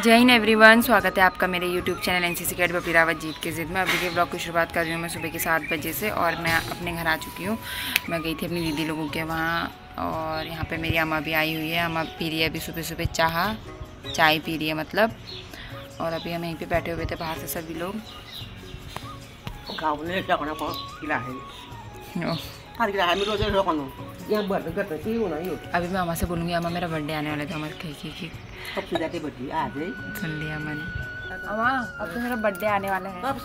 जय हिंद एवरीवन, स्वागत है आपका मेरे YouTube channel NCC cadet Babli Rawat जीत के ज़िद में। अभी के ब्लॉग की शुरुआत कर रही हूँ मैं सुबह के 7 बजे से और मैं अपने घर आ चुकी हूँ। मैं गई थी अपनी दीदी लोगों के वहाँ और यहाँ पे मेरी अम्मा भी आई हुई है। अम्मा पी रही है अभी सुबह सुबह चाय पी रही है मतलब। और अभी हम यहीं पर बैठे हुए थे बाहर से सभी लोग। अभी मैं अम्मा से बोलूँगी अम्मा मेरा बर्थडे आने वाला था। अम्मा की सुन लिया मैंने। अम्मा अब तो मेरा बर्थडे आने वाला है। कब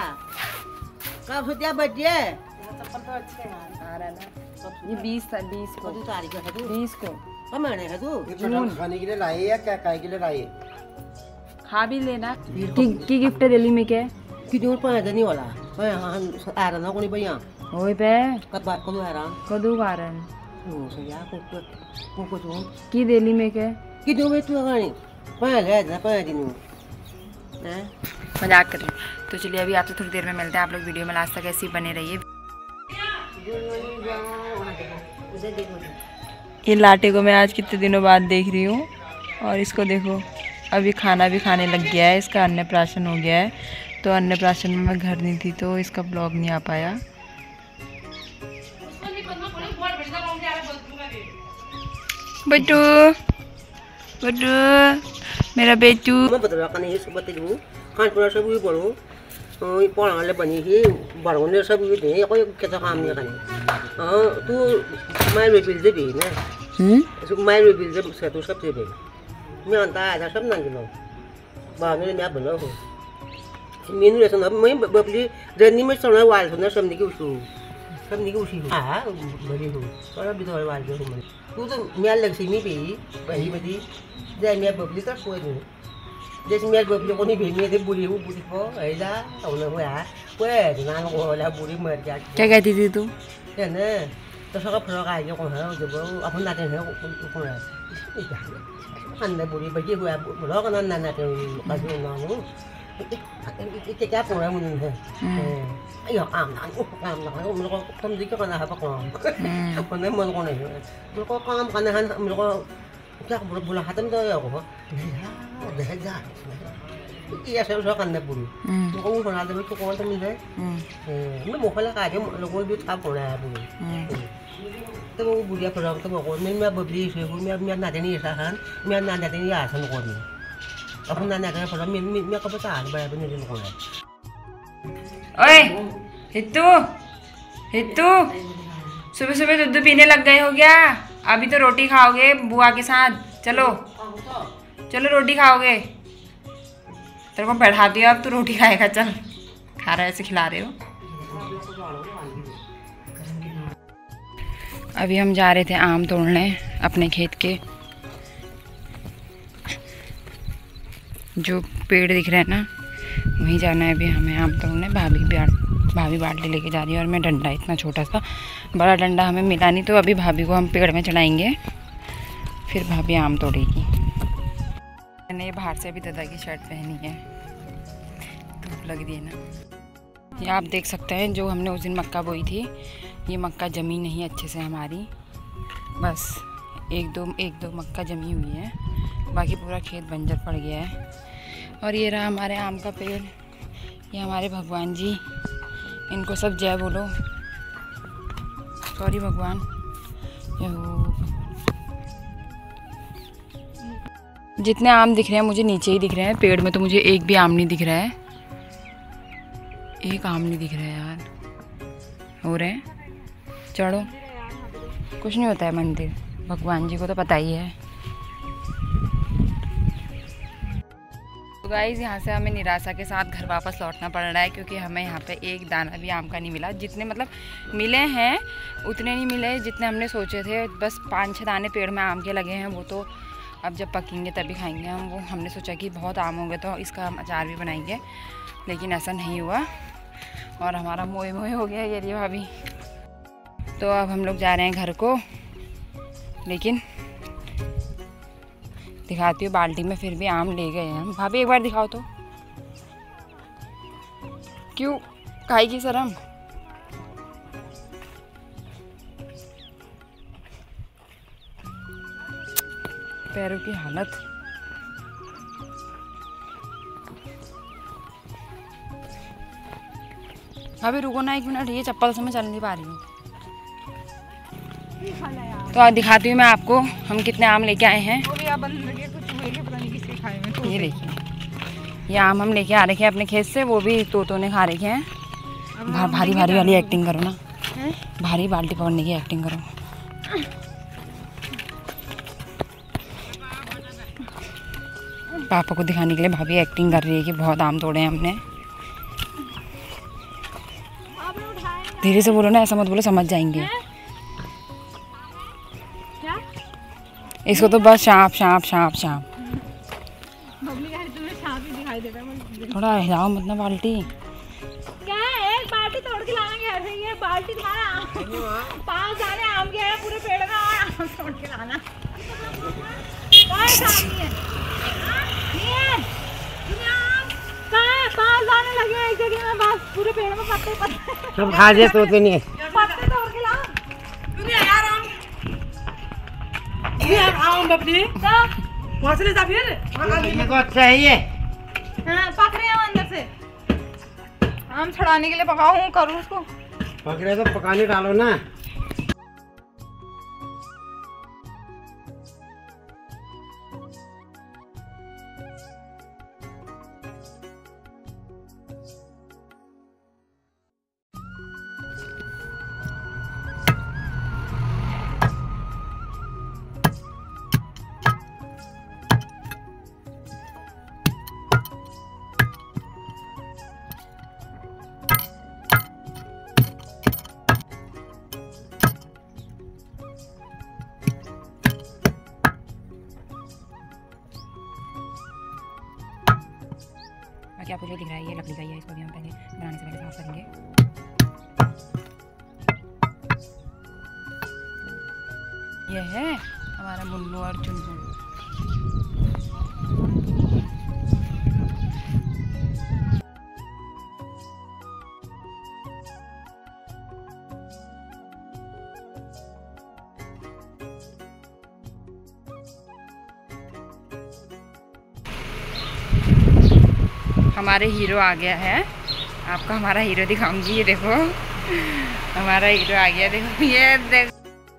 सुजा बर्थडे चप्पल तो अच्छे आ रहा है ना। ये 20 को 20 को कब आने है तू खाने के लिए लाए या क्या काय के लिए लाए? खा भी लेना की गिफ्ट दिल्ली में क्या कि दूर पर नहीं वाला आ रहा ना कोई भैया ओए पे कब बात को आ रहा कदू कारण ओ सुजा को तू की दिल्ली में क्या कि दूर में तू गानी पहले ना पहले दिन हैं मजाक कर रही हूँ। तो चलिए अभी आपसे थोड़ी देर में मिलते हैं। आप लोग वीडियो में लास्ट तक ऐसे ही बने रहिए। ये लाटे को मैं आज कितने दिनों बाद देख रही हूँ और इसको देखो अभी खाना भी खाने लग गया है। इसका अन्नप्राशन हो गया है तो अन्नप्राशन में मैं घर नहीं थी तो इसका ब्लॉग नहीं आ पाया। बट्टू बट्टू मेरा बेटू मैं बता का नहीं सुबह ते दू खान पूरा सब भी बोलो पढ़ा वाले बनी ही बड़ों ने सब भी दे कोई कैसा काम नहीं करने तू मैं रिबिल दे भी ना मैं रिबिल दे से तू सब दे भी मैं अंता है सब ना गिनो बाहर में मैं बनो हो मीनू ऐसा ना मैं बबली जर्नी में सुना वाल सुना सब निकी उसी हां बड़ी हो और भी तो वाल जो मैं तू तो मैं लग सी मी भी बड़ी बड़ी जय मैं बबली का कोई नहीं जैसे मैं बबली को नहीं भेजने थे बुरी को ऐसा और ना वे ना को ला बुरी मर जा क्या कहती थी तू है ना तो सब फरक आ जो को है जब अपन ना है को है अंदर बुरी बजी हुआ बुरा का ना ना के का जो ना नो क्या पूरा मुझे है ayo am na mình có tâm lý cái nào còn nếu mình con này mình có con cái này mình có chắc bù là hạt tấm đó rồi để hết ra kia sẽ rõ cần là bù mình có uống còn nào thì mình có con tâm thế mấy một cái lá cà chứ mình có biết thắp còn là bù tôi bù đẹp rồi tôi bảo con mình bật đi rồi mình nào thế này sao hả mình nào thế này à sao con mình अपन ना करे पर मैं को बता बड़ा बने दिन को है ओए हित्तू सुबह सुबह दूध पीने लग गए हो क्या? अभी तो रोटी खाओगे बुआ के साथ। चलो रोटी खाओगे। तेरे को बैठा दिया अब तू रोटी खाएगा। चल खा रहा है ऐसे खिला रहे हो। अभी हम जा रहे थे आम तोड़ने अपने खेत के। जो पेड़ दिख रहे हैं ना वहीं जाना है अभी हमें आम तोड़ने। भाभी बाल्टी लेके जा रही है और मैं डंडा इतना छोटा सा बड़ा डंडा हमें मिला नहीं तो अभी भाभी को हम पेड़ में चढ़ाएंगे फिर भाभी आम तोड़ेगी। मैंने ये बाहर से अभी दादा की शर्ट पहनी है धूप लग रही है ना। ये आप देख सकते हैं जो हमने उस दिन मक्का बोई थी ये मक्का जमी नहीं अच्छे से हमारी। बस एक दो मक्का जमी हुई है बाकी पूरा खेत बंजर पड़ गया है। और ये रहा हमारे आम का पेड़। ये हमारे भगवान जी इनको सब जय बोलो। सॉरी भगवान। जितने आम दिख रहे हैं मुझे नीचे ही दिख रहे हैं। पेड़ में तो मुझे एक भी आम नहीं दिख रहा है। एक आम नहीं दिख रहा है यार। हो रहे हैं चढ़ो कुछ नहीं होता है मंदिर भगवान जी को तो पता ही है। गाइस यहाँ से हमें निराशा के साथ घर वापस लौटना पड़ रहा है क्योंकि हमें यहाँ पे एक दाना भी आम का नहीं मिला। जितने मतलब मिले हैं उतने नहीं मिले जितने हमने सोचे थे। बस 5-6 दाने पेड़ में आम के लगे हैं। वो तो अब जब पकेंगे तभी खाएंगे हम। वो हमने सोचा कि बहुत आम होंगे तो इसका हम अचार भी बनाएंगे लेकिन ऐसा नहीं हुआ और हमारा मोए हो गया ये रही भाभी। तो अब हम लोग जा रहे हैं घर को। लेकिन दिखाती हूँ बाल्टी में फिर भी आम ले गए हैं हम। भाभी एक बार दिखाओ तो। क्यों खाई की शर्म? पैरों की हालत अभी रुको ना 1 मिनट, ये चप्पल से मैं चल नहीं पा रही हूँ। तो आज दिखाती हूँ मैं आपको हम कितने आम लेके आए हैं। ये देखिए, ये आम हम लेके आ रखे हैं अपने खेत से, वो भी तोतों ने खा रखे हैं। भारी भारी वाली एक्टिंग करो ना, भारी बाल्टी पकड़ने की एक्टिंग करो। पापा को दिखाने के लिए भाभी एक्टिंग कर रही है कि बहुत आम तोड़े हैं हमने। धीरे से बोलो ना, ऐसा मत बोलो, समझ जाएंगे। इसको तो बस सांप सांप सांप सांप। थोड़ा हिलाओ मत ना बाल्टी। क्या है, एक बाल्टी तोड़ के लाना घर से, ये बाल्टी तुम्हारा 5 दाने आम के है पूरे पेड़ का, और आम तोड़ के लाना। कोई काम नहीं है, नहीं है, आम कहाँ है? 5 दाने लगे हैं एक जगह में, बस पूरे पेड़ में पत्ते पत्ते सब खा जाए तोते नहीं पत्ते तोड़ के लाओ। आम बपली वहाँ से ले जा फिर। को अच्छा है ये। हाँ, पक रहे हैं अंदर से, आम छड़ाने के लिए पकाऊं, करूँ उसको। पकड़े तो पकाने डालो ना। बाकी आपको जो दिख रहा है ये लकड़ी का ही है, इसको भी हम पहले बनाने से पहले साफ करेंगे। ये है हमारा बुल्लू और चुन्नू। हमारे हीरो आ गया है, आपका हमारा हीरो दिखाऊंगी। ये देखो हमारा हीरो आ गया, देखो ये देखो।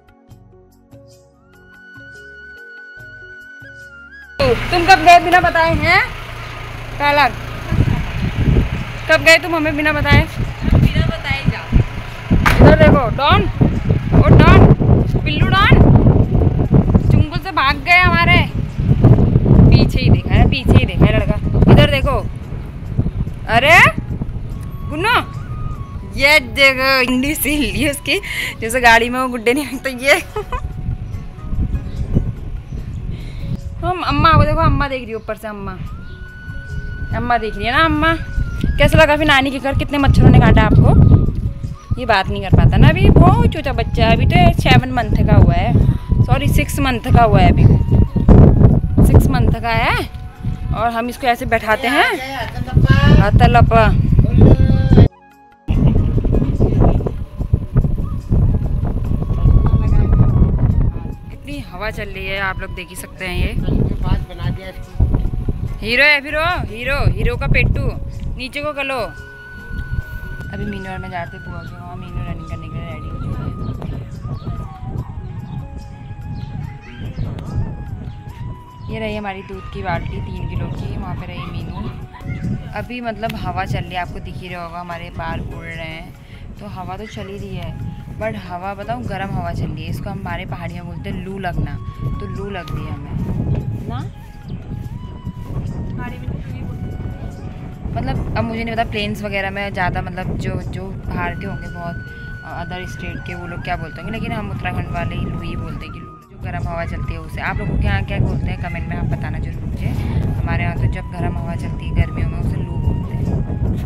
तुम कब गए बिना बताए हैं? काला कब गए तुम हमें बिना बताए? बिना बताए जा। इधर देखो डॉन, ओ डॉन, पिल्लू डॉन चुंगल से भाग गए हमारे। पीछे ही देखा है, पीछे ही देखा है लड़का। इधर देखो, अरे गुन्नो, ये देखो इंडी सी ली उसकी, जैसे गाड़ी में वो गुड्डे नहीं तो ये हम अम्मा को देखो, अम्मा देख रही है ऊपर से। अम्मा देख रही है ना। अम्मा कैसा लगा फिर नानी के घर? कितने मच्छरों ने काटा आपको? ये बात नहीं कर पाता ना अभी, बहुत छोटा बच्चा है अभी, तो 7 मंथ का हुआ है, सॉरी 6 मंथ का हुआ है अभी, 6 मंथ का है। और हम इसको ऐसे बैठाते हैं तलपा। कितनी हवा चल रही है, आप लोग देख ही सकते हैं। ये बना दिया इसको। हीरो है फिर वो, हीरो का पेट्टू नीचे को कलो। अभी मीनू और मैं जाते बुआ के वहाँ, मीनू रनिंग करने के लिए रेडी हो चुकी है। ये रही हमारी दूध की बाल्टी 3 किलो की, वहाँ पे रही मीनू। अभी मतलब हवा चल रही है, आपको दिख ही रहा होगा, हमारे बाल उड़ रहे हैं, तो हवा तो चल ही रही है, बट हवा बताऊँ गर्म हवा चल रही है। इसको हमारे पहाड़ी में बोलते हैं लू लगना, तो लू लग रही है हमें ना। मतलब अब मुझे नहीं पता प्लेन्स वगैरह में ज़्यादा, मतलब जो बाहर के होंगे बहुत अदर स्टेट के, वो लोग क्या बोलते होंगे, लेकिन हम उत्तराखंड वाले ही लू ही बोलते हैं कि लू जो गर्म हवा चलती है उसे। आप लोगों के यहाँ क्या बोलते हैं कमेंट में आप बताना जरूर मुझे। हमारे यहाँ तो जब गर्म हवा चलती है गर्मियों में उसे लू बोलते हैं।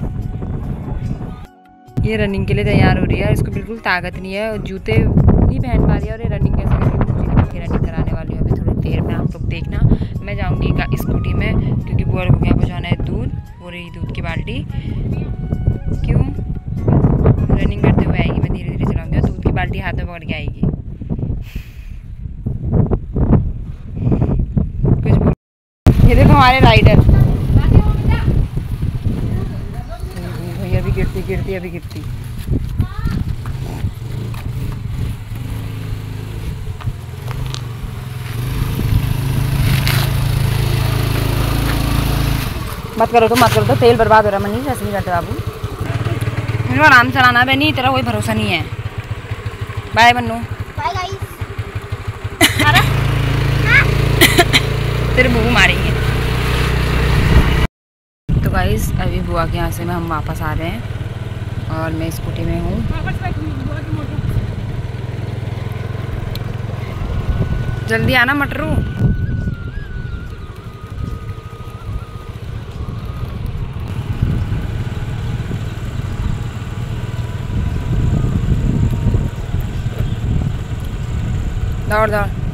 ये रनिंग के लिए तैयार हो रही है, इसको बिल्कुल ताकत नहीं है, जूते नहीं पहन पा रही है, और ये रनिंग कैसे करती है मुझे रनिंग कराने वाली है अभी थोड़ी देर में, आप लोग देखना। मैं जाऊँगी स्कूटी में, क्योंकि बुआ को क्या पहुँचाना है दूध, वो रही दूध की बाल्टी। क्यों रनिंग करते हुए आएगी, मैं धीरे धीरे चलाऊँगी, दूध की बाल्टी हाथ में पकड़ के आएगी। कुछ ये देखो हमारे राइडर भैया भी गिरती गिरती अभी गिरती। मत करो तो तेल बर्बाद हो रहा है। मनीष ऐसे नहीं करते बाबू, इनको आराम से चलाना है बनी, तेरा कोई भरोसा नहीं है। Bye Bannu, bye guys. तेरे बुआ मारेंगे। तो गाइस अभी बुआ के यहाँ से हम वापस आ रहे हैं और मैं स्कूटी में हूँ। जल्दी आना मटरू। दौड़ दौड़।